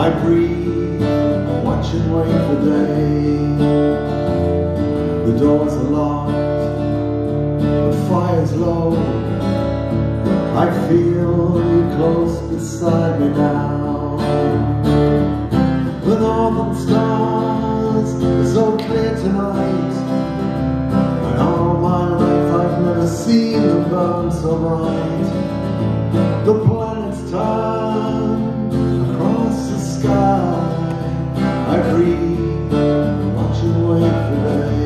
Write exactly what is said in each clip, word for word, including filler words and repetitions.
I breathe, watch and wait for day. The doors are locked, the fire's low. I feel you close beside me now. The northern stars are so clear tonight, and all my life I've never seen them burn so bright. The planets turn across the sky. I breathe, watch and wait for day.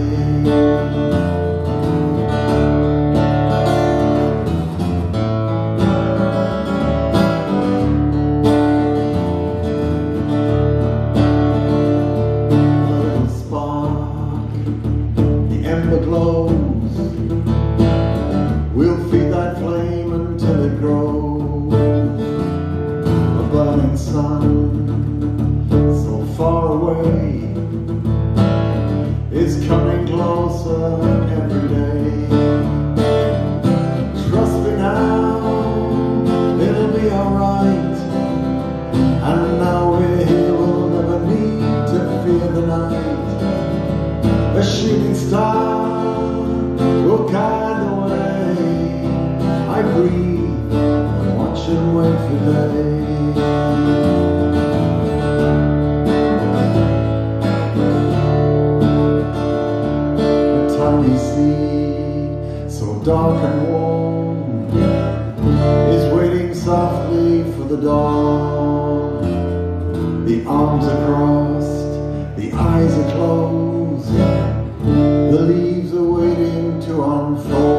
Glows. We'll feed that flame until it grows. A burning sun, so far away, is coming closer every day. Trust me now, it'll be alright. And now we're here, we'll never need to fear the night. A shooting star will guide the way. I breathe and watch and wait for day. A tiny seed, so dark and warm, is waiting softly for the dawn. The arms are crossed, the eyes are closed. The leaves are waiting to unfold.